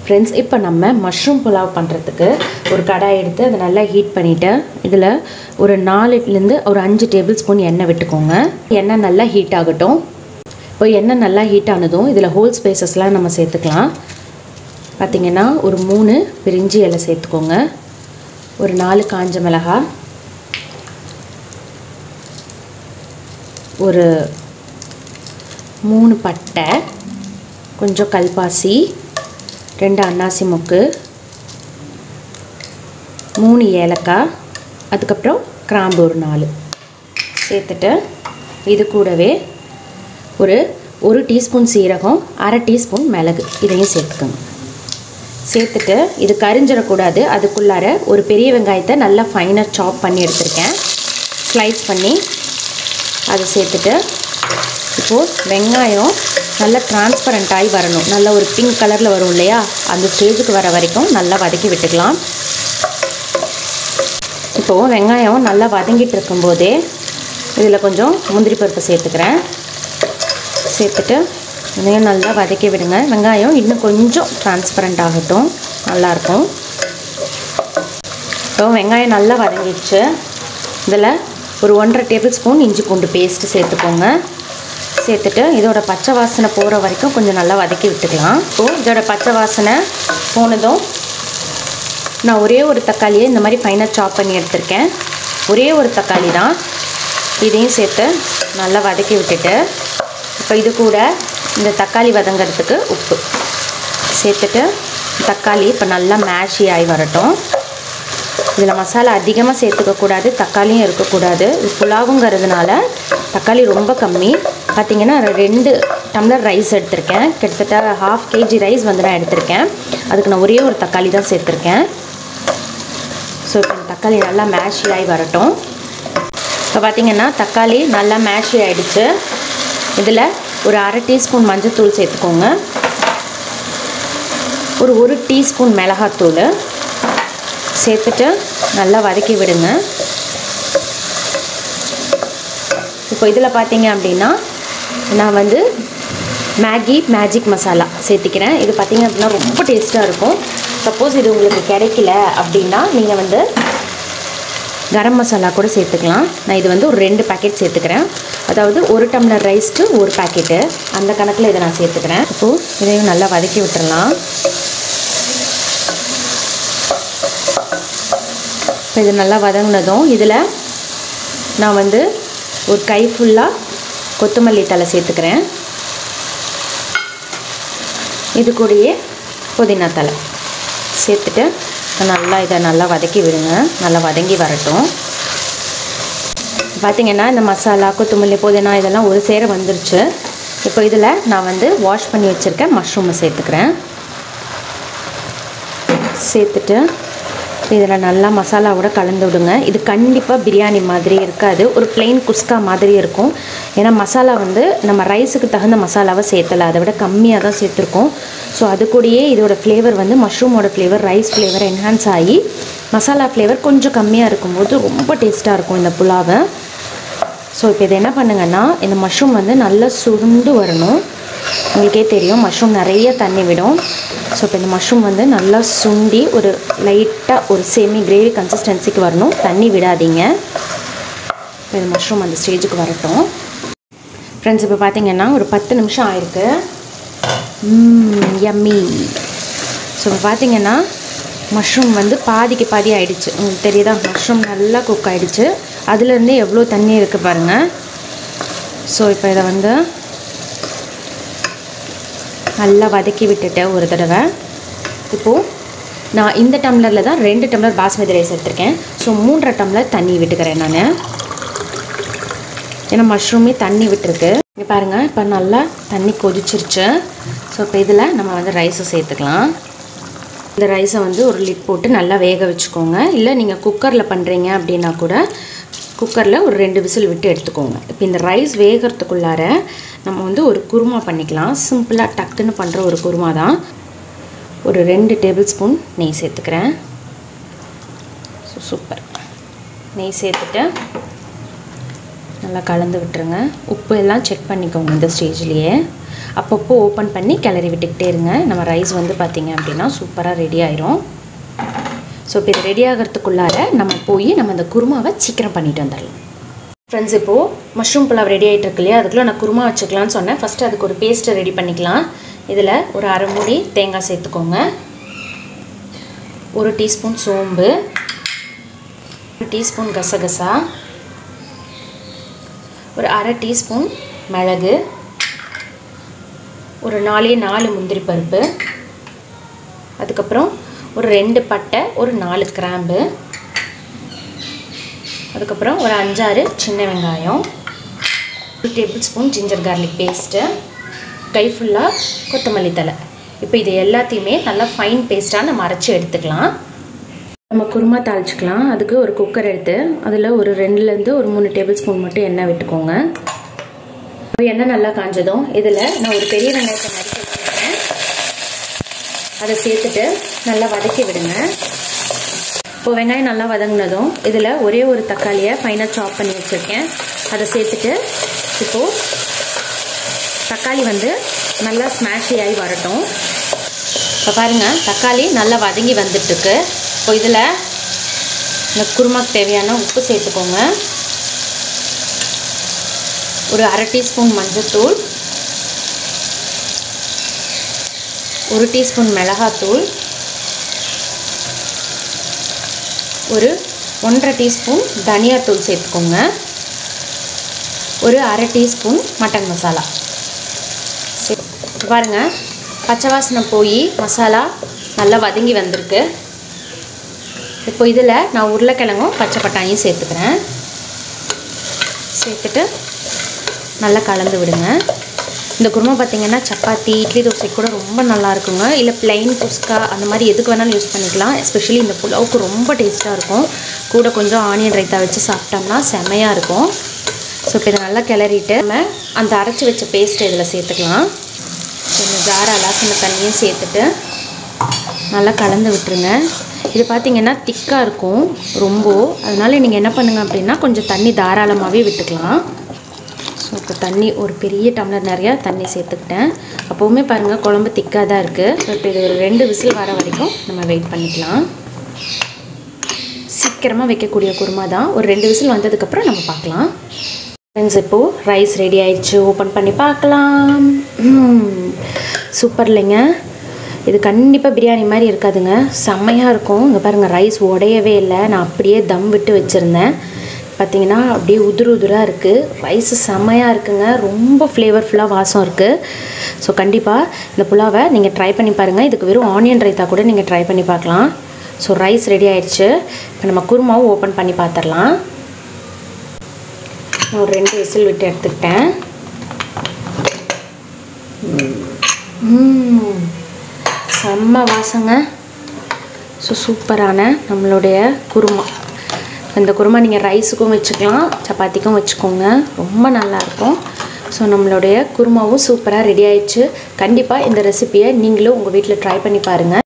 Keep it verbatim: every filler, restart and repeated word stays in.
Friends, இப்போ நம்ம mushroom pulao பண்ணுறதுக்கு ஒரு கடாய் எடுத்து அதை நல்லா ஹீட் பண்ணிவிட்டு இதில் ஒரு நாலுலேருந்து ஒரு அஞ்சு டேபிள் ஸ்பூன் எண்ணெய் விட்டுக்கோங்க. எண்ணெய் நல்லா ஹீட் ஆகட்டும். இப்போ எண்ணெய் நல்லா ஹீட் ஆனதும் இதில் ஹோல் ஸ்பைசஸ்லாம் நம்ம சேர்த்துக்கலாம். பார்த்திங்கன்னா ஒரு மூணு பிரிஞ்சி இலை சேர்த்துக்கோங்க, ஒரு நாலு காஞ்ச மிளகாய், ஒரு மூணு பட்டை, கொஞ்சம் கல்பாசி, ரெண்டு அன்னாசி மொக்கு, மூணு ஏலக்காய், அதுக்கப்புறம் கிராம்பு ஒரு நாலு சேர்த்துட்டு இது கூடவே ஒரு ஒரு டீஸ்பூன் சீரகம், அரை டீஸ்பூன் மிளகு இதையும் சேர்த்துக்கோங்க. சேர்த்துட்டு இது கரிஞ்சிடக்கூடாது, அதுக்குள்ளார ஒரு பெரிய வெங்காயத்தை நல்லா ஃபைனாக சாப் பண்ணி எடுத்துருக்கேன், ஸ்லைஸ் பண்ணி அதை சேர்த்துட்டு இப்போது வெங்காயம் நல்லா டிரான்ஸ்பரண்ட் ஆகி வரணும், நல்லா ஒரு பிங்க் கலரில் வரும் இல்லையா, அந்த ஸ்டேஜுக்கு வர வரைக்கும் நல்லா வதக்கி விட்டுக்கலாம். இப்போது வெங்காயம் நல்லா வதங்கிட்டு இருக்கும்போதே இதில் கொஞ்சம் முந்திரி பருப்பு சேர்த்துக்கிறேன். சேர்த்துட்டு இதையும் நல்லா வதக்கி விடுங்க. வெங்காயம் இன்னும் கொஞ்சம் டிரான்ஸ்பரண்ட் ஆகட்டும், நல்லாயிருக்கும். இப்போ வெங்காயம் நல்லா வதங்கிடுச்சு. இதில் ஒரு ஒன்றரை டேபிள் ஸ்பூன் இஞ்சி பூண்டு பேஸ்ட்டு சேர்த்துக்கோங்க. சேர்த்துட்டு இதோட பச்சை வாசனை போகிற வரைக்கும் கொஞ்சம் நல்லா வதக்கி விட்டுக்கலாம். இப்போது இதோட பச்சை வாசனை போனதும் நான் ஒரே ஒரு தக்காளியை இந்த மாதிரி ஃபைனாக சாப் பண்ணி எடுத்திருக்கேன், ஒரே ஒரு தக்காளி தான், இதையும் சேர்த்து நல்லா வதக்கி விட்டுட்டு இப்போ இது கூட இந்த தக்காளி வதங்கிறதுக்கு உப்பு சேர்த்துட்டு தக்காளி இப்போ நல்லா மேஷி ஆகி வரட்டும். இதில் மசாலா அதிகமாக சேர்த்துக்கக்கூடாது, தக்காளியும் இருக்கக்கூடாது. இது புலாவுங்கிறதுனால தக்காளி ரொம்ப கம்மி. பார்த்திங்கன்னா ரெண்டு டம்ளர் ரைஸ் எடுத்திருக்கேன், கிட்டத்தட்ட ஹாஃப் கேஜி ரைஸ் வந்து நான் எடுத்திருக்கேன். அதுக்கு நான் ஒரே ஒரு தக்காளி தான் சேர்த்துருக்கேன். ஸோ இப்போ தக்காளி நல்லா மேஷி ஆகி வரட்டும். இப்போ பார்த்திங்கன்னா தக்காளி நல்லா மேஷி ஆகிடுச்சு. இதில் ஒரு அரை டீஸ்பூன் மஞ்சள்தூள் சேர்த்துக்கோங்க, ஒரு ஒரு டீஸ்பூன் மிளகாத்தூள் சேர்த்துட்டு நல்லா வதக்கி விடுங்க. இப்போ இதில் பார்த்தீங்க அப்படின்னா நான் வந்து மேகி மேஜிக் மசாலா சேர்த்திக்கிறேன். இது பார்த்திங்க அப்படின்னா ரொம்ப டேஸ்ட்டாக இருக்கும். சப்போஸ் இது உங்களுக்கு கிடைக்கல அப்படின்னா நீங்கள் வந்து கரம் மசாலா கூட சேர்த்துக்கலாம். நான் இது வந்து ஒரு ரெண்டு பேக்கெட் சேர்த்துக்கிறேன், அதாவது ஒரு டம்ளர் ரைஸ்க்கு ஒரு பேக்கெட்டு, அந்த கணக்கில் இதை நான் சேர்த்துக்கிறேன். இப்போது இதையும் நல்லா வதக்கி விட்டுறலாம். இப்போ இது நல்லா வதங்கினதும் இதில் நான் வந்து ஒரு கை ஃபுல்லாக கொத்தமல்லி தழை சேர்த்துக்கிறேன். இது கூடயே புதினா தழை சேர்த்துட்டு நல்லா இதை நல்லா வதக்கி விடுங்க, நல்லா வதங்கி வரட்டும். பார்த்திங்கன்னா இந்த மசாலா கொத்தமல்லி புதினா இதெல்லாம் ஒரு சேர வந்துருச்சு. இப்போ இதில் நான் வந்து வாஷ் பண்ணி வச்சுருக்கேன் மஷ்ரூமை சேர்த்துக்கிறேன். சேர்த்துட்டு இதில் நல்லா மசாலாவோட கலந்து விடுங்க. இது கண்டிப்பாக பிரியாணி மாதிரி இருக்காது, ஒரு பிளெயின் குஸ்கா மாதிரி இருக்கும். ஏன்னா மசாலா வந்து நம்ம ரைஸுக்கு தகுந்த மசாலாவை சேர்த்தலை, அதை விட கம்மியாக தான் சேர்த்துருக்கோம். ஸோ அது கூடயே இதோட ஃப்ளேவர் வந்து மஷ்ரூமோட ஃப்ளேவர் ரைஸ் ஃப்ளேவர் என்ஹான்ஸ் ஆகி மசாலா ஃப்ளேவர் கொஞ்சம் கம்மியாக இருக்கும்போது ரொம்ப டேஸ்ட்டாக இருக்கும் இந்த புலாவை. ஸோ இப்போ இதை என்ன பண்ணுங்கன்னா இந்த மஷ்ரூம் வந்து நல்லா சுருண்டு வரணும். உங்களுக்கே தெரியும் மஷ்ரூம் நிறைய தண்ணி விடும். ஸோ இப்போ இந்த மஷ்ரூம் வந்து நல்லா சுண்டி ஒரு லைட்டாக ஒரு செமி கிரேவி கன்சிஸ்டன்சிக்கு வரணும், தண்ணி விடாதீங்க. இப்போ இந்த மஷ்ரூம் அந்த ஸ்டேஜுக்கு வரட்டும். ஃப்ரெண்ட்ஸ், இப்போ பார்த்திங்கன்னா ஒரு பத்து நிமிஷம் ஆயிருக்கு. யம்மி. ஸோ இப்போ பார்த்திங்கன்னா மஷ்ரூம் வந்து பாதிக்கு பாதி ஆகிடுச்சு, உங்களுக்கு தெரியுதா? மஷ்ரூம் நல்லா குக் ஆகிடுச்சு, அதுலேருந்து எவ்வளோ தண்ணி இருக்குது பாருங்கள். ஸோ இப்போ இதை வந்து நல்லா வதக்கி விட்டுட்டு ஒரு தடவை இப்போது நான் இந்த டம்ளரில் தான் ரெண்டு டம்ளர் பாஸ்மதி ரைஸ் எடுத்திருக்கேன். ஸோ மூன்றரை டம்ளர் தண்ணி விட்டுக்கிறேன் நான், ஏன்னா மஷ்ரூமே தண்ணி விட்டுருக்கு. இங்கே பாருங்கள், இப்போ நல்லா தண்ணி கொதிச்சிருச்சு. ஸோ இப்போ இதில் நம்ம வந்து ரைஸை சேர்த்துக்கலாம். இந்த ரைஸை வந்து ஒரு லிட் போட்டு நல்லா வேக வச்சுக்கோங்க. இல்லை நீங்கள் குக்கரில் பண்ணுறீங்க அப்படின்னா கூட குக்கரில் ஒரு ரெண்டு விசில் விட்டு எடுத்துக்கோங்க. இப்போ இந்த ரைஸ் வேகிறதுக்குள்ளார நம்ம வந்து ஒரு குருமா பண்ணிக்கலாம். சிம்பிளாக டக்குன்னு பண்ணுற ஒரு குருமா தான். ஒரு ரெண்டு டேபிள் ஸ்பூன் நெய் சேர்த்துக்கிறேன். So super. நெய் சேர்த்துட்டு நல்லா கலந்து விட்டுருங்க. உப்பு எல்லாம் செக் பண்ணிக்கோங்க இந்த ஸ்டேஜ்லேயே. அப்பப்போ ஓப்பன் பண்ணி கிளறி விட்டுக்கிட்டே இருங்க. நம்ம ரைஸ் வந்து பார்த்திங்க அப்படின்னா சூப்பராக ரெடி ஆயிரும். ஸோ இப்போ இது ரெடி ஆகிறதுக்குள்ளார நம்ம போய் நம்ம அந்த குருமாவை சீக்கிரம் பண்ணிட்டு வந்துடலாம். ஃப்ரெண்ட்ஸ், இப்போது மஷ்ரூம் புலாவ் ரெடி ஆகிட்டு இருக்கு இல்லையா, அதுக்குள்ளே நான் குருமா வச்சுக்கலான்னு சொன்னேன். ஃபஸ்ட்டு அதுக்கு ஒரு பேஸ்ட்டை ரெடி பண்ணிக்கலாம். இதில் ஒரு அரை மூடி தேங்காய் சேர்த்துக்கோங்க, ஒரு டீஸ்பூன் சோம்பு, ஒரு டீஸ்பூன் கசகசா, ஒரு அரை டீஸ்பூன் மிளகு, ஒரு நாலே நாலு முந்திரி பருப்பு, அதுக்கப்புறம் ஒரு ரெண்டு பட்டை, ஒரு நாலு கிராம்பு, அதுக்கப்புறம் ஒரு அஞ்சாறு சின்ன வெங்காயம், ஒரு table spoon ginger garlic paste, கை ஃபுல்லாக கொத்தமல்லி தழை. இப்போ இது எல்லாத்தையுமே நல்லா ஃபைன் பேஸ்ட்டாக நம்ம அரைச்சி எடுத்துக்கலாம். நம்ம குருமா தாளிச்சிக்கலாம். அதுக்கு ஒரு குக்கர் எடுத்து அதில் ஒரு ரெண்டுலேருந்து ஒரு மூணு டேபிள் ஸ்பூன் மட்டும் எண்ணெய் விட்டுக்கோங்க. எண்ணெய் நல்லா காஞ்சதும் இதில் நான் ஒரு பெரிய வெங்காயத்தை நறுக்கி வச்சுருக்கேன், அதை சேர்த்துட்டு நல்லா வதக்கி விடுங்க. இப்போ வெங்காயம் நல்லா வதங்கினதும் இதில் ஒரே ஒரு தக்காளியை ஃபைனாக சாப் பண்ணி வச்சுருக்கேன், அதை சேர்த்துட்டு இப்போது தக்காளி வந்து நல்லா ஸ்மாஷி ஆகி வரட்டும். இப்போ பாருங்கள், தக்காளி நல்லா வதங்கி வந்துட்டுருக்கு. இப்போ இதில் இந்த குருமாக்கு தேவையான உப்பு சேர்த்துக்கோங்க, ஒரு அரை டீஸ்பூன் மஞ்சள்தூள், ஒரு டீஸ்பூன் மிளகாத்தூள், ஒரு ஒன்றரை டீஸ்பூன் தனியாத்தூள் சேர்த்துக்கோங்க, ஒரு அரை டீஸ்பூன் மட்டன் மசாலா. பாருங்கள், பச்சை வாசனை போய் மசாலா நல்லா வதங்கி வந்திருக்கு. இப்போ இதில் நான் உருளைக்கிழங்கும் பச்சை பட்டாணியும் சேர்த்துக்கிறேன். சேர்த்துட்டு நல்லா கலந்து விடுங்க. இந்த குருமா பார்த்திங்கன்னா சப்பாத்தி, இட்லி, தோசை கூட ரொம்ப நல்லா இருக்குங்க. இல்லை பிளைன் குஸ்கா அந்த மாதிரி எதுக்கு வேணாலும் யூஸ் பண்ணிக்கலாம். எஸ்பெஷலி இந்த புலாவுக்கு ரொம்ப டேஸ்ட்டாக இருக்கும். கூட கொஞ்சம் ஆனியன் ரைத்தா வச்சு சாப்பிட்டோம்னா செமையாக இருக்கும். ஸோ இப்போ இதை நல்லா கிளறிட்டு நம்ம அந்த அரைச்சி வச்ச பேஸ்ட்டு இதில் சேர்த்துக்கலாம். கொஞ்சம் ஜாரை அலாசின தண்ணியும் சேர்த்துட்டு நல்லா கலந்து விட்டுருங்க. இது பார்த்திங்கன்னா திக்காக இருக்கும் ரொம்ப, அதனால் நீங்கள் என்ன பண்ணுங்கள் அப்படின்னா கொஞ்சம் தண்ணி தாராளமாகவே விட்டுக்கலாம். ஸோ இப்போ தண்ணி ஒரு பெரிய டம்ளர் நிறையா தண்ணி சேர்த்துக்கிட்டேன். அப்போவுமே பாருங்கள் குழம்பு திக்காக தான் இருக்குது. ஸோ இப்போ இது ஒரு ரெண்டு விசில் வர வரைக்கும் நம்ம வெயிட் பண்ணிக்கலாம். சீக்கிரமாக வைக்கக்கூடிய குருமா தான். ஒரு ரெண்டு விசில் வந்ததுக்கப்புறம் நம்ம பார்க்கலாம். ஃப்ரெண்ட்ஸ், இப்போது ரைஸ் ரெடி ஆயிடுச்சு. ஓப்பன் பண்ணி பார்க்கலாம். சூப்பர் இல்லைங்க, இது கண்டிப்பாக பிரியாணி மாதிரி இருக்காதுங்க, செம்மையாக இருக்கும். இங்கே பாருங்கள், ரைஸ் உடையவே இல்லை, நான் அப்படியே தம் விட்டு வச்சுருந்தேன். பார்த்திங்கன்னா அப்படியே உதிர் உதிராக இருக்குது. ரைஸு செம்மையாக இருக்குங்க, ரொம்ப ஃப்ளேவர்ஃபுல்லாக வாசம் இருக்குது. ஸோ கண்டிப்பாக இந்த புலாவை நீங்கள் ட்ரை பண்ணி பாருங்கள். இதுக்கு வெறும் ஆனியன் ரைத்தா கூட நீங்கள் ட்ரை பண்ணி பார்க்கலாம். ஸோ ரைஸ் ரெடி ஆயிடுச்சு. இப்போ நம்ம குருமாவும் ஓப்பன் பண்ணி பார்த்துடலாம். நான் ஒரு ரெண்டு விசில் விட்டு எடுத்துக்கிட்டேன். செம்ம வாசங்க. ஸோ சூப்பரான நம்மளுடைய குருமா. இந்த குருமா நீங்கள் ரைஸுக்கும் வச்சுக்கலாம், சப்பாத்திக்கும் வச்சுக்கோங்க, ரொம்ப நல்லாயிருக்கும். ஸோ நம்மளுடைய குருமாவும் சூப்பராக ரெடி ஆயிடுச்சு. கண்டிப்பாக இந்த ரெசிப்பியை நீங்களும் உங்கள் வீட்டில் ட்ரை பண்ணி பாருங்கள்.